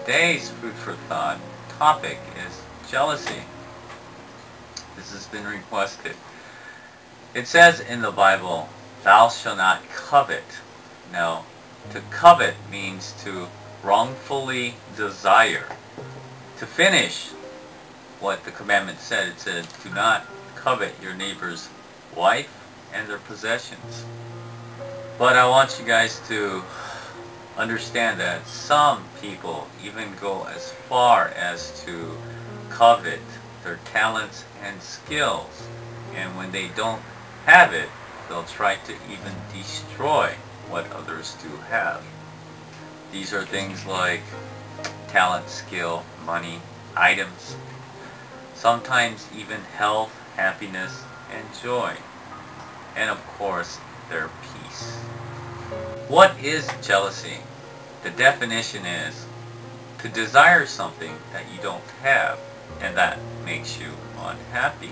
today's food for thought topic is jealousy. This has been requested. It says in the Bible, "Thou shalt not covet." Now, to covet means to wrongfully desire. To finish what the commandment said, it said, "Do not covet your neighbor's wife and their possessions." But I want you guys to understand that some people even go as far as to covet their talents and skills, and when they don't have it, they'll try to even destroy what others do have. These are things like talent, skill, money, items, sometimes even health, happiness, and joy, and of course their peace. What is jealousy? The definition is to desire something that you don't have and that makes you unhappy.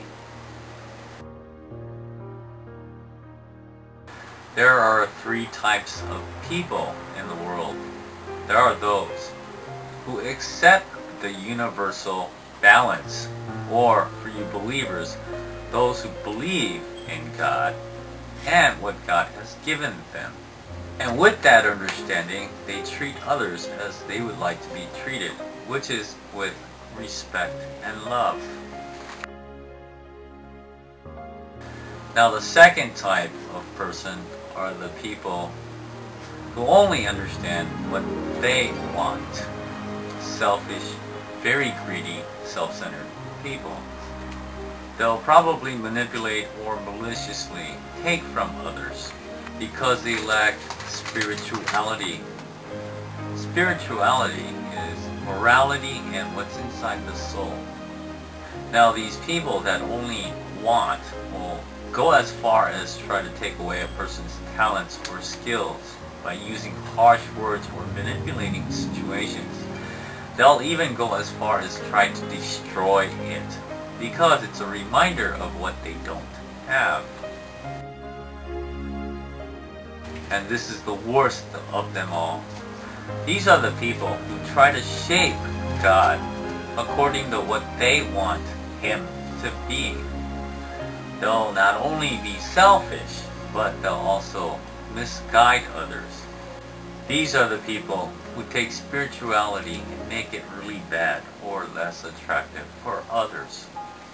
There are three types of people in the world. There are those who accept the universal balance, or for you believers, those who believe in God and what God has given them. And with that understanding, they treat others as they would like to be treated, which is with respect and love. Now the second type of person are the people who only understand what they want. Selfish, very greedy, self-centered people. They'll probably manipulate or maliciously take from others because they lack spirituality. Spirituality is morality and what's inside the soul. Now these people that only want will go as far as try to take away a person's talents or skills by using harsh words or manipulating situations. They'll even go as far as try to destroy it because it's a reminder of what they don't have. And this is the worst of them all. These are the people who try to shape God according to what they want Him to be. They'll not only be selfish, but they'll also misguide others. These are the people who take spirituality and make it really bad or less attractive for others.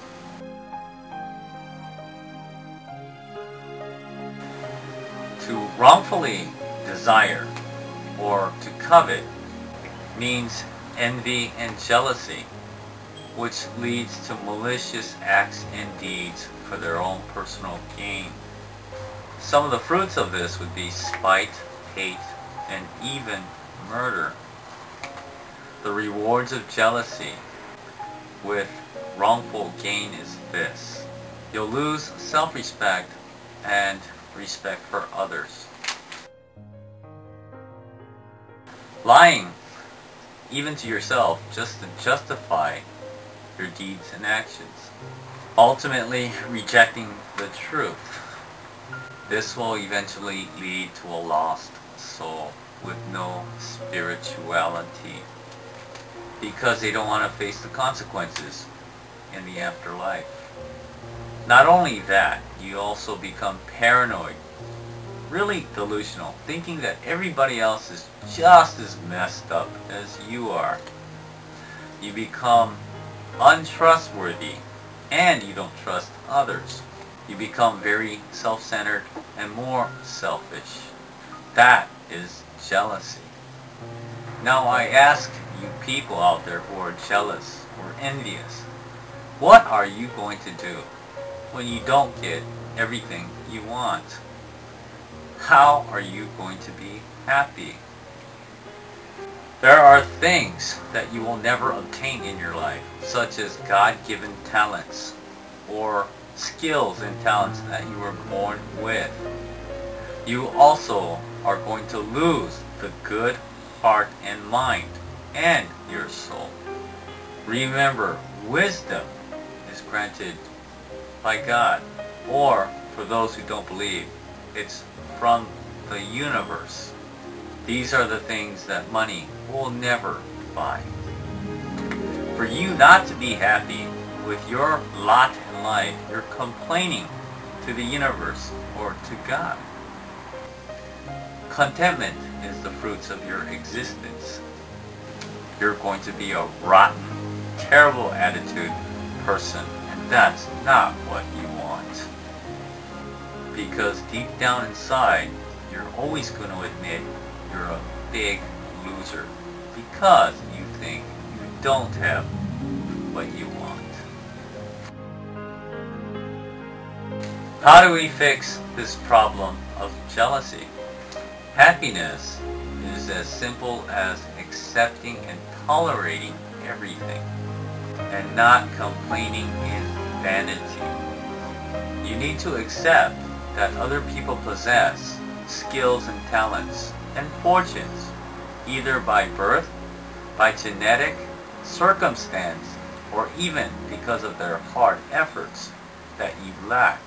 To wrongfully desire or to covet means envy and jealousy, which leads to malicious acts and deeds for their own personal gain. Some of the fruits of this would be spite, hate, and even murder. The rewards of jealousy with wrongful gain is this: you'll lose self-respect and respect for others. Lying, even to yourself, just to justify your deeds and actions. Ultimately, rejecting the truth. This will eventually lead to a lost soul with no spirituality, because they don't want to face the consequences in the afterlife. Not only that, you also become paranoid, really delusional, thinking that everybody else is just as messed up as you are. You become untrustworthy and you don't trust others. You become very self-centered and more selfish. That is jealousy. Now I ask you people out there who are jealous or envious, what are you going to do when you don't get everything you want? How are you going to be happy? There are things that you will never obtain in your life, such as God-given talents or skills and talents that you were born with. You also are going to lose the good heart and mind and your soul. Remember, wisdom is granted by God, or for those who don't believe, it's from the universe. These are the things that money will never buy. For you not to be happy with your lot in life, you're complaining to the universe or to God. Contentment is the fruits of your existence. You're going to be a rotten, terrible attitude person, and that's not what you want. Because deep down inside, you're always going to admit you're a big loser because you think you don't have what you want. How do we fix this problem of jealousy? Happiness is as simple as accepting and tolerating everything and not complaining in vanity. You need to accept that other people possess skills and talents and fortunes, either by birth, by genetic circumstance, or even because of their hard efforts that you lack.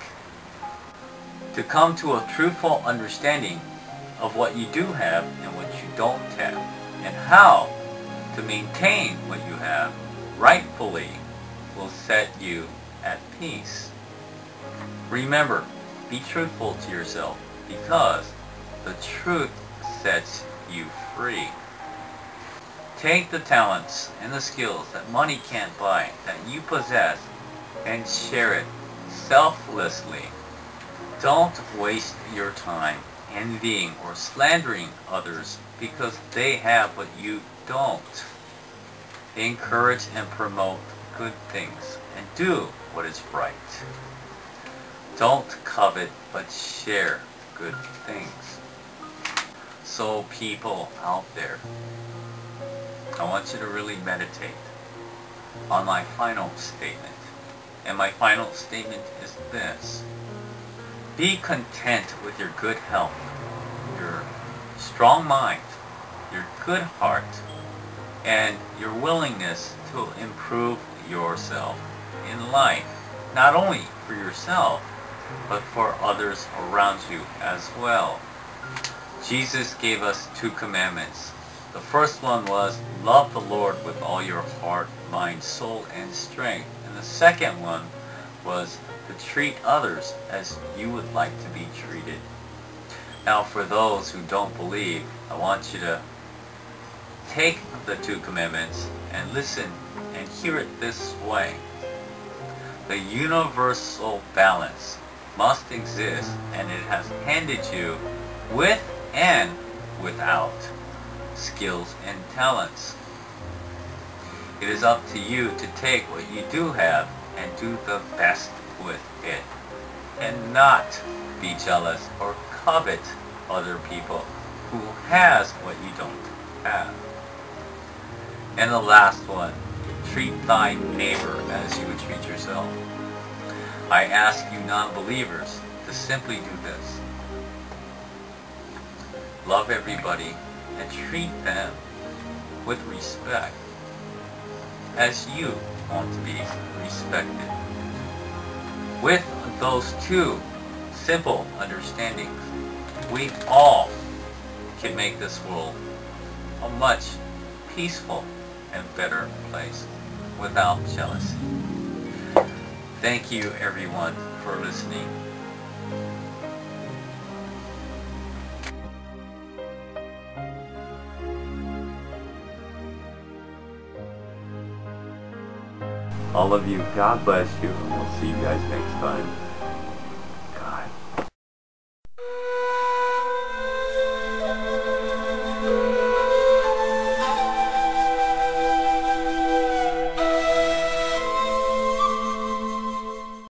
To come to a truthful understanding of what you do have and what you don't have, and how to maintain what you have rightfully, will set you at peace. Remember, be truthful to yourself, because the truth sets you free. Take the talents and the skills that money can't buy, that you possess, and share it selflessly. Don't waste your time envying or slandering others because they have what you don't. Encourage and promote good things and do what is right. Don't covet, but share good things. So people out there, I want you to really meditate on my final statement. And my final statement is this: be content with your good health, your strong mind, your good heart, and your willingness to improve yourself in life, not only for yourself, but for others around you as well. Jesus gave us 2 commandments. The first one was, love the Lord with all your heart, mind, soul, and strength. And the second one was to treat others as you would like to be treated. Now, for those who don't believe, I want you to take the 2 commandments and listen and hear it this way. The universal balance must exist, and it has handed you with and without skills and talents. It is up to you to take what you do have and do the best with it, and not be jealous or covet other people who has what you don't have. And the last one, treat thy neighbor as you would treat yourself. I ask you non-believers to simply do this. Love everybody and treat them with respect as you want to be respected. With those 2 simple understandings, we all can make this world a much peaceful and better place without jealousy. Thank you, everyone, for listening. All of you, God bless you, and we'll see you guys next time.